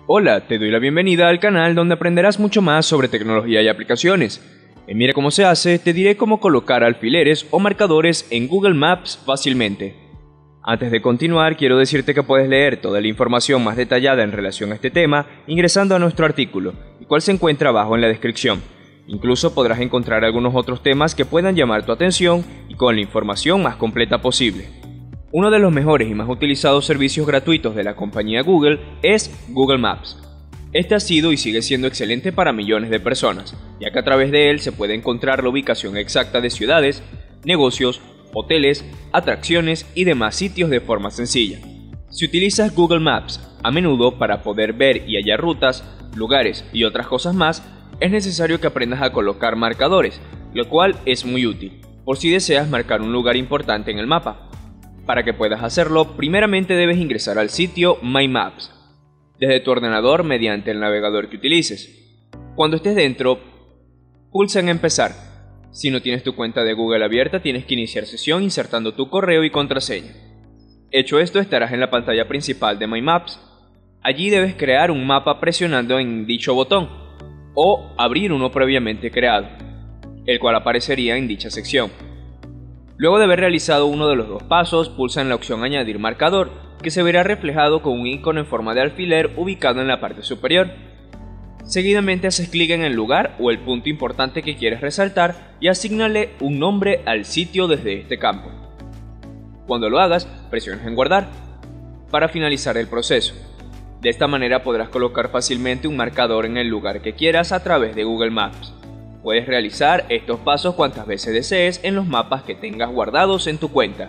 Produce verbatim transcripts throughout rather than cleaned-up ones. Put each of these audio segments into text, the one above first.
Hola, te doy la bienvenida al canal donde aprenderás mucho más sobre tecnología y aplicaciones. En Mira cómo se hace, te diré cómo colocar alfileres o marcadores en Google Maps fácilmente. Antes de continuar, quiero decirte que puedes leer toda la información más detallada en relación a este tema ingresando a nuestro artículo, el cual se encuentra abajo en la descripción. Incluso podrás encontrar algunos otros temas que puedan llamar tu atención y con la información más completa posible. Uno de los mejores y más utilizados servicios gratuitos de la compañía Google es Google Maps. Este ha sido y sigue siendo excelente para millones de personas, ya que a través de él se puede encontrar la ubicación exacta de ciudades, negocios, hoteles, atracciones y demás sitios de forma sencilla. Si utilizas Google Maps a menudo para poder ver y hallar rutas, lugares y otras cosas más, es necesario que aprendas a colocar marcadores, lo cual es muy útil, por si deseas marcar un lugar importante en el mapa. Para que puedas hacerlo, primeramente debes ingresar al sitio My Maps, desde tu ordenador mediante el navegador que utilices. Cuando estés dentro, pulsa en Empezar. Si no tienes tu cuenta de Google abierta, tienes que iniciar sesión insertando tu correo y contraseña. Hecho esto, estarás en la pantalla principal de My Maps. Allí debes crear un mapa presionando en dicho botón, o abrir uno previamente creado, el cual aparecería en dicha sección. Luego de haber realizado uno de los dos pasos, pulsa en la opción Añadir marcador, que se verá reflejado con un icono en forma de alfiler ubicado en la parte superior. Seguidamente haces clic en el lugar o el punto importante que quieres resaltar y asígnale un nombre al sitio desde este campo. Cuando lo hagas, presionas en Guardar para finalizar el proceso. De esta manera podrás colocar fácilmente un marcador en el lugar que quieras a través de Google Maps. Puedes realizar estos pasos cuantas veces desees en los mapas que tengas guardados en tu cuenta.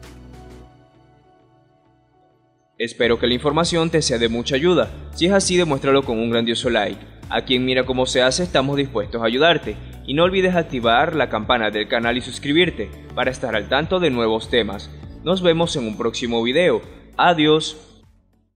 Espero que la información te sea de mucha ayuda. Si es así, demuéstralo con un grandioso like. Aquí en Mira cómo se hace estamos dispuestos a ayudarte. Y no olvides activar la campana del canal y suscribirte para estar al tanto de nuevos temas. Nos vemos en un próximo video. Adiós.